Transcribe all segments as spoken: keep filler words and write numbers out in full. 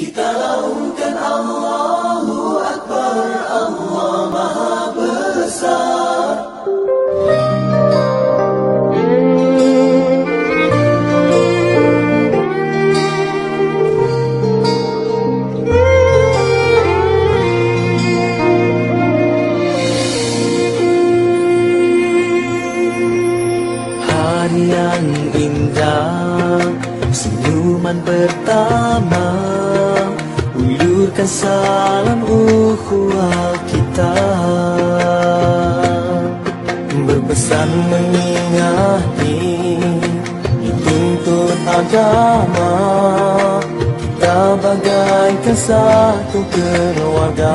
Kita laungkan Allahu Akbar, Allah Maha Besar. Hari yang indah, senyuman pertama, ulurkan salam ukhuwah kita, berpesan mengingati dituntut agama, kita bagaikan satu keluarga.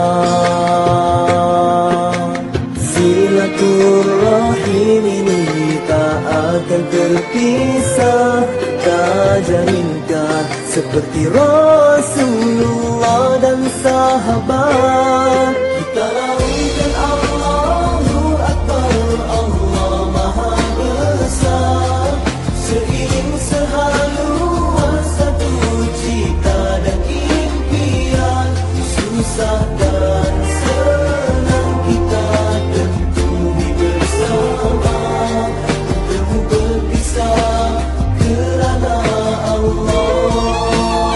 Silaturahim ini tak akan terpisah, kita jalinkan seperti Rasulullah dan sahabat. Kita laungkan Allahu Akbar, Allah Maha Besar. Seiring sehaluan satu cita dan impian, susah dan senang kita tentu bersama, bertemu berpisah kerana Allah.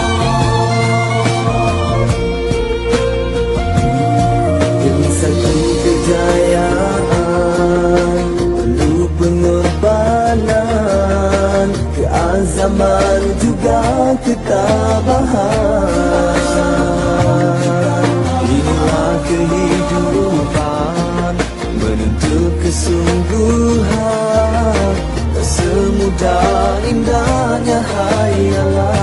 Demi satu kejayaan perlu pengorbanan, keazaman juga ketabahan. Inilah kehidupan menuntut kesungguhan, tak semudah indahnya hayalan.